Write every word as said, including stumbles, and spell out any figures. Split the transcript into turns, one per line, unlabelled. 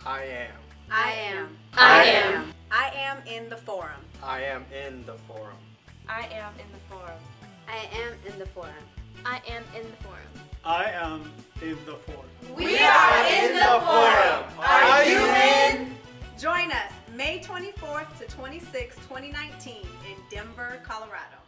I am.
I am.
I am.
I am in the forum.
I am in the forum.
I am in the forum.
I am in the forum.
I am in the forum.
I am in the forum.
We are in the forum.
Are you
in? Join us May twenty-fourth to twenty-sixth, twenty nineteen in Denver, Colorado.